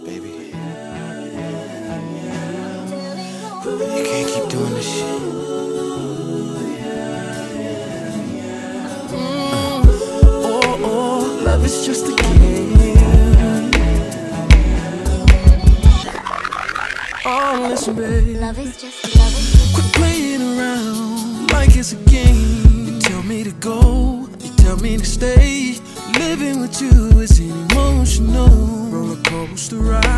baby. You can't keep doing this shit. Love is just a game. Oh, listen, babe. Love is just a love. Quit playing around like it's a game. You tell me to go, you tell me to stay. Living with you is an emotional roller coaster ride.